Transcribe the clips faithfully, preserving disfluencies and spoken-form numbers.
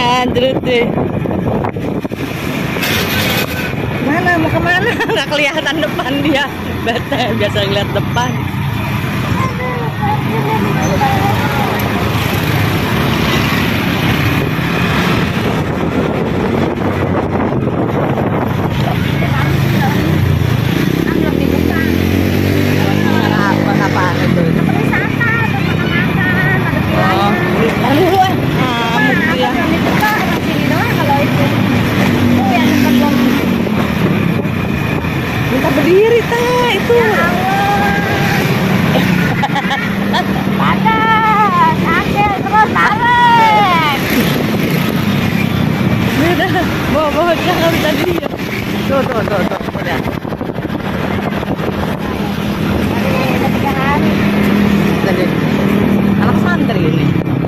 Andrut deh. Mana mau kemana? Nggak kelihatan depan dia. Bete biasa ngeliat depan. Berdiri teh itu. Ya Allah. Akil terus tarik. Udah, bawa-bawa jangan tadi. Tuh, tuh, tuh, tuh, udah. Udah tiga hari. Tadi anak santri ini.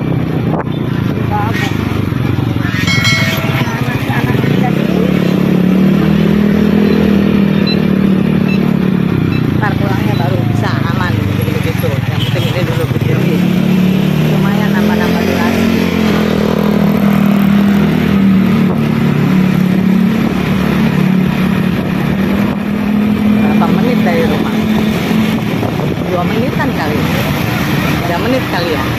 Kali ya?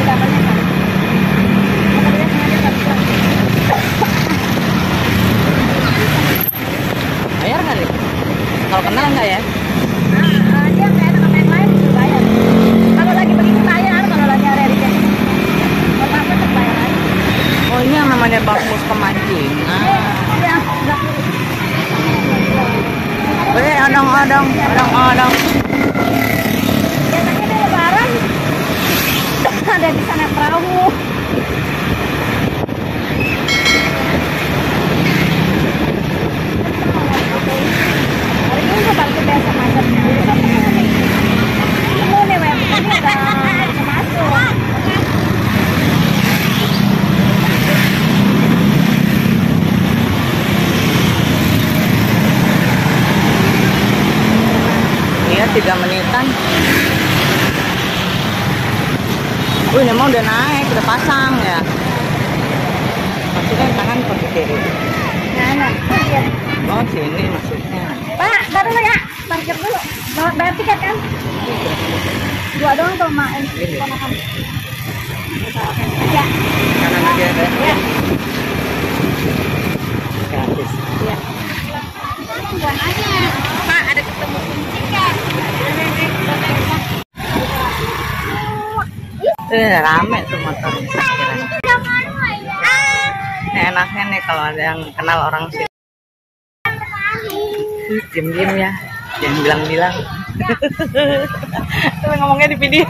Bayar kali? Kalau kenal enggak ya? Nah, dia kayak teman yang lain bisa bayar. Kalau lagi begini bayar, kalau lagi hari-hari kalau apa terbayar aja. Oh ini yang namanya bagus pemancingan. Iya, boleh odong-odong, odong-odong. Biasanya dia lebaran ada di sana perahu. Hari ini udah balik biasa macetnya. Ini nih web ini udah bisa masuk. Iya tiga menitan. Oh ini mau udah naik, udah pasang ya. Maksudnya tangan ke kiri. Kanan. Oh sini maksudnya. Pak, baru dulu ya. Parkir dulu. Bawa bayar tiket kan? Dua doang tuh mak. Ponakan. Ya. Kanan aja ada. Ya. Gratis. Ya. Bukan aja. Pak, ada ketemu kunci kan? Eh, rame tuh motor. Ini enaknya nih kalau ada yang kenal orang sini. Diem-diem ya, jangan bilang-bilang. Tapi ngomongnya di video.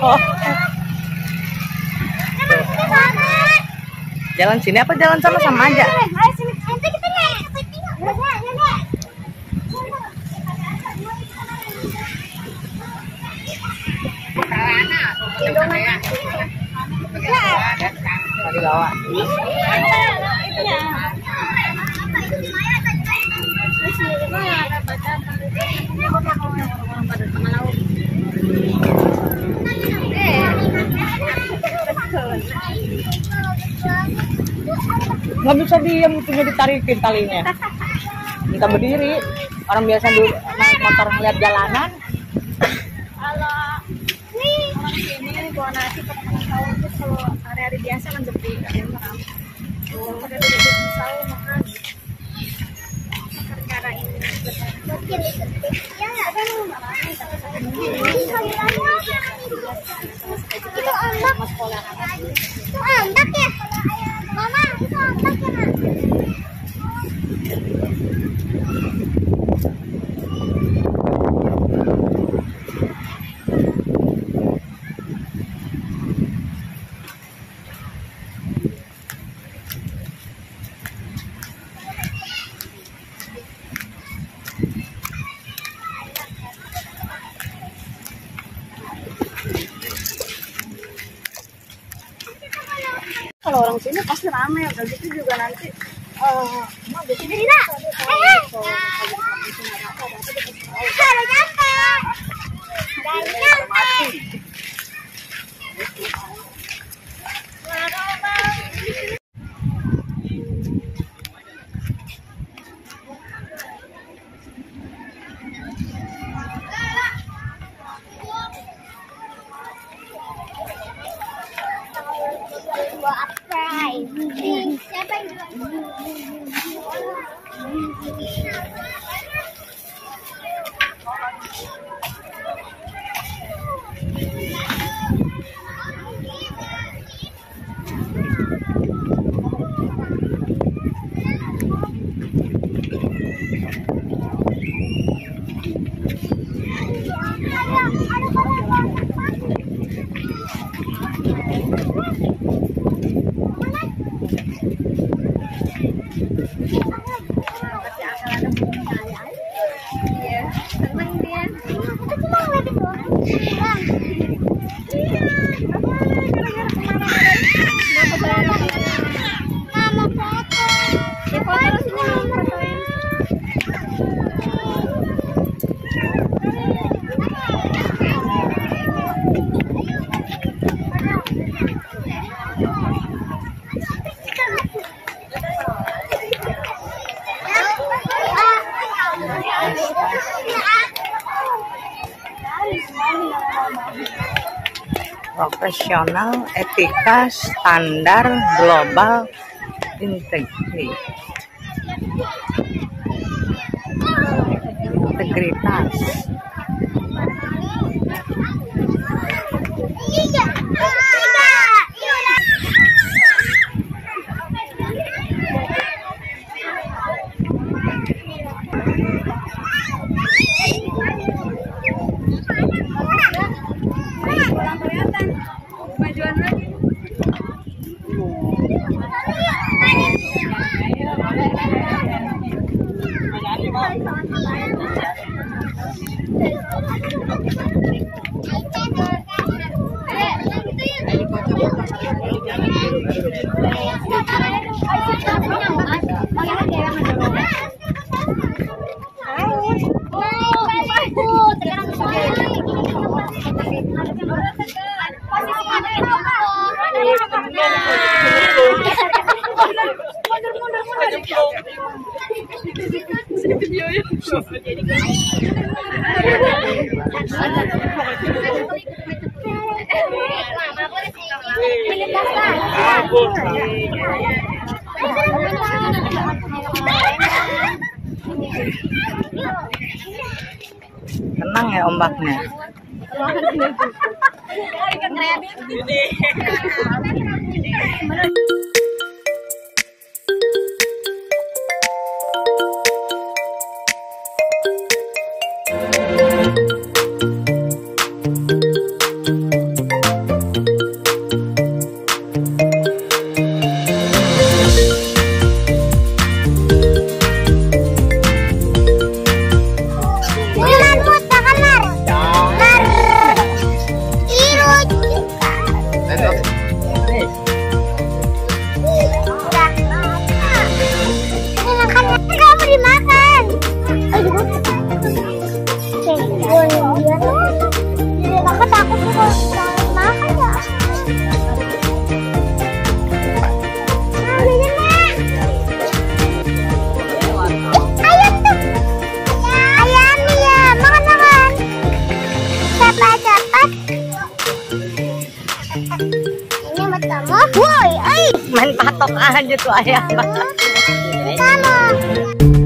Jalan sini apa jalan sama sama aja? Tadi bawa. Nggak bisa diem, punya ditarikin talinya. Minta berdiri. Orang biasa dulu naik motor ngeliat jalanan. Kalau orang sini bawa nasi pada makan sahur itu kalau hari-hari biasa kan gede, ada yang merah. Kalau pada duduk di sahur makan perkara ini. Ya nggak ada yang marah. Itu ombak. Itu ombak ya, Mama. Itu ombak ya, Mak. Kalau orang sini pasti ramai, udah gitu juga nanti uh, mau di sini tidak? Eh, ada nyampe, dari nyampe. Profesional, etika, standar, global, integritas. Integritas. Tenang ya ombaknya. Main patok aja tuh ayam. Sama.